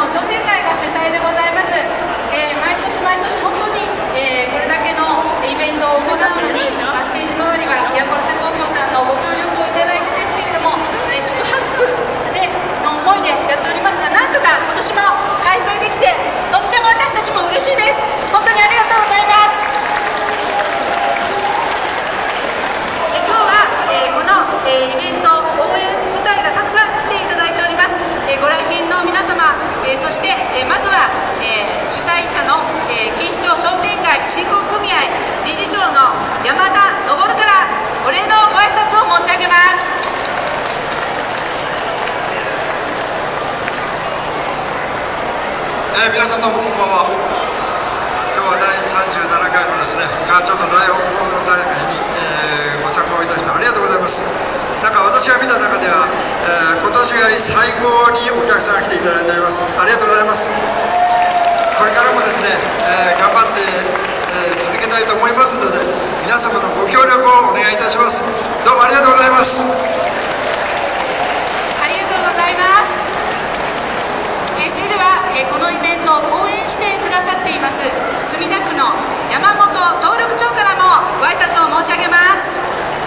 商店街が主催でございます。毎年毎年本当に、これだけのイベントを行うのに、ステージ周りは宮古瀬高校さんのご協力をいただいてですけれども、宿泊での思いでやっておりますが、なんとか今年も開催できてとっても私たちも嬉しいです。本当にありがとうございます。今日は、この、イベント応援部隊がたくさん来ていただいております。ご来賓の皆様、そして、まずは、主催者の、錦糸町商店街振興組合理事長の山田昇からお礼のご挨拶を申し上げます。 皆さんどうもこんばんは。今日は第37回のですね、川町の大大会に、ご参加をいたしてありがとうございます。なんか私が見た中では、今年が最高にお客さんが来ていただいております。ありがとうございます。これからもですね、頑張って、続けたいと思いますので、皆様のご協力をお願いいたします。どうもありがとうございます。 ありがとうございます。それでは、このイベントを応援してくださっています墨田区の山本登録長からもご挨拶を申し上げます。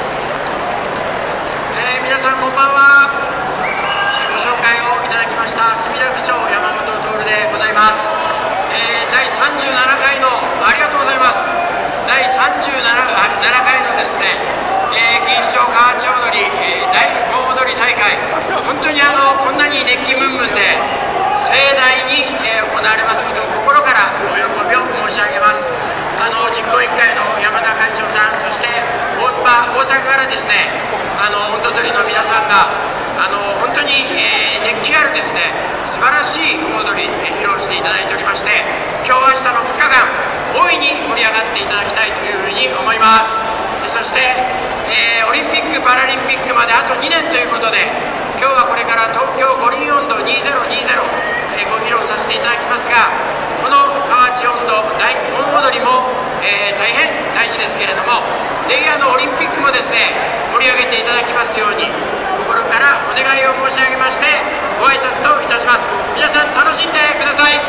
皆さんこんばんは。ご紹介をいただきました墨田区長山本徹でございます。第37回のありがとうございます。第37回のですね、錦糸町河内踊り、大盆踊り大会、本当にこんなに熱気ムンムンで盛大に、行われますことを心からお喜びを申し上げます。実行委員会の山田会長さん、そして大阪からですね、音頭取りの皆さんが本当に、熱気あるですね、素晴らしい盆踊り、披露していただいておりまして、今日明日の2日間大いに盛り上がっていただきたいというふうに思います。そして、オリンピック・パラリンピックまであと2年ということで、今日はこれから東京五輪音頭2020、ご披露させていただきますが、この河内音頭大盆踊りも、大変大事ですけれども、ぜひオリンピックもですね、盛り上げていただきますように心からお願いを申し上げましてご挨拶といたします。皆さん楽しんでください。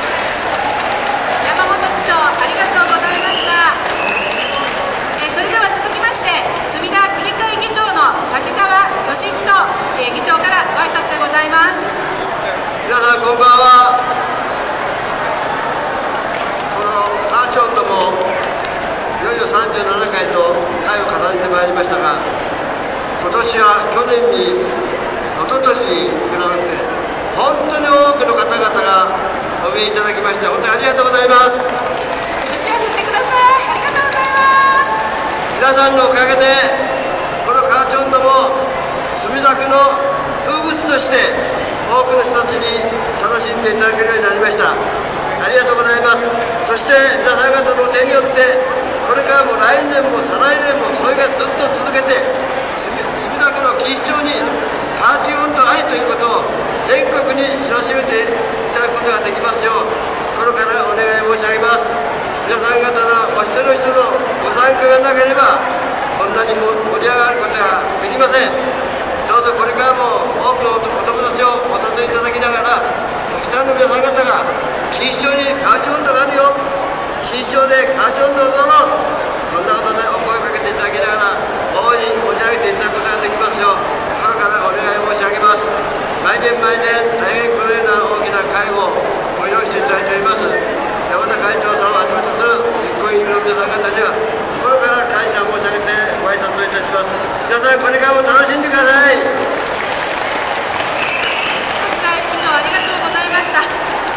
山本区長ありがとうございました。それでは続きまして墨田区議会議長の滝沢義人、議長からご挨拶でございます。 皆さんこんばんは。この河内音頭もいよいよ37回と回を重ねてまいりましたが、今年は去年に一昨年に比べて本当に多くの方々がお見えいただきまして本当にありがとうございます。 うちわ振ってください。ありがとうございます。 皆さんのおかげでこの河内音頭も墨田区の風物として多くの人たちに楽しんでいただけるようになりました。ありがとうございます。そして皆さん方の手によってこれからも来年も再来年もそれがずっと続けて墨田区の錦糸町に河内音頭愛ということを全国に知らしめていただくことができますよう心からお願い申し上げます。皆さん方のお一人お一人のご参加がなければこんなにも盛り上がることができません。どうぞこれからも多くのお友達をお誘いいただきながらたくさんの皆さん方が錦糸町に河内音頭があるよ、錦糸町で河内音頭を踊ろう、そんなことでお声をかけていただきながら大いに盛り上げていただくことができますよう心からお願い申し上げます。毎年毎年大変このような大きな会をご用意していただいております。山田会長さんをはじめとする実行委員の皆さん方には心から感謝を申し上げてご挨拶をいたします。皆さんこれからも楽しんでください。 滝沢議長ありがとうございました。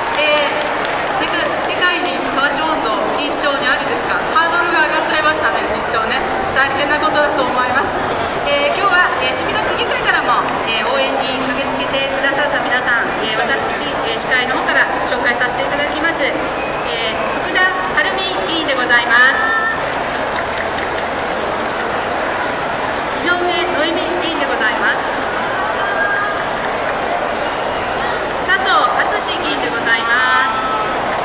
世界に河内音頭錦糸町にありですか、ハードルが上がっちゃいましたね。錦糸町ね、大変なことだと思います。今日は、墨田区議会からも、応援に駆けつけてくださった皆さん、私、司会の方から紹介させていただきます。福田晴美議員でございます。井上ノエミ議員でございます。佐藤敦議員でございます。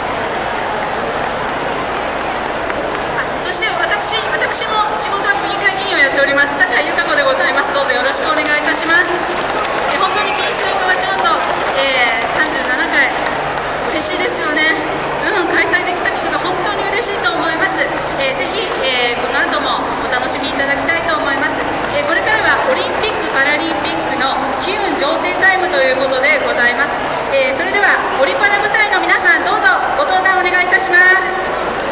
そして私も仕事は区議会議員をやっております酒井由香子でございます。どうぞよろしくお願いいたします。本当に錦糸町河内音頭、37回嬉しいですよね。開催できたことが本当に嬉しいと思います。ぜひ、この後もお楽しみいただきたいと思います。これからはオリンピック・パラリンピックの機運醸成タイムということでございます。それではオリパラ部隊の皆さん、どうぞご登壇お願いいたします。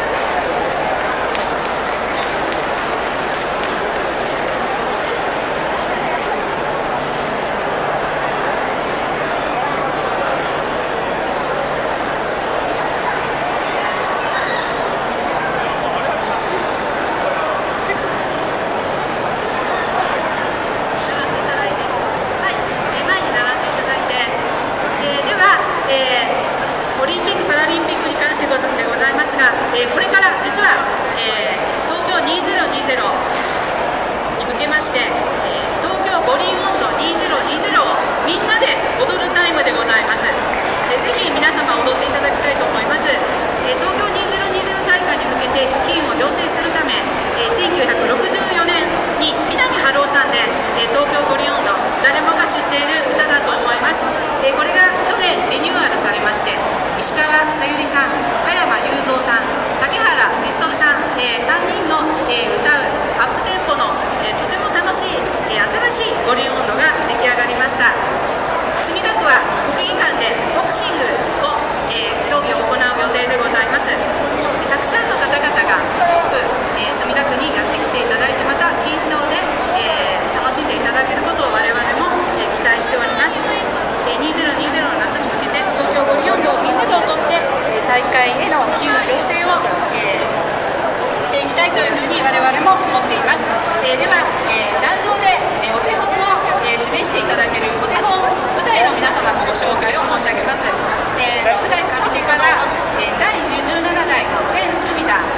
オリンピック・パラリンピックに関してでございますが、これから実は、東京2020に向けまして、東京五輪音頭2020をみんなで踊るタイムでございます。ぜひ皆様踊っていただきたいと思います。東京2020大会に向けて機運を醸成するため、1964年に南春夫さんで、東京五輪音頭、誰もが知っている歌だと思います。これが去年リニューアルされまして、石川さゆりさん、加山雄三さん、竹原ピストルさん、3人の、歌うアップテンポの、とても楽しい、新しい五輪音頭が出来上がりました。墨田区は国技館でボクシングを、競技を行う予定でございます。たくさんの方々が多く、墨田区にやってきていただいて、また錦糸町で、楽しんでいただけることを我々も、期待しております。2020の夏に向けて東京五輪音頭をみんなで踊って、大会への機運醸成を、していきたいというふうに我々も思っています。では、壇上で、お手本を、示していただけるお手本舞台の皆様のご紹介を申し上げます。舞台上手から、第17代全墨田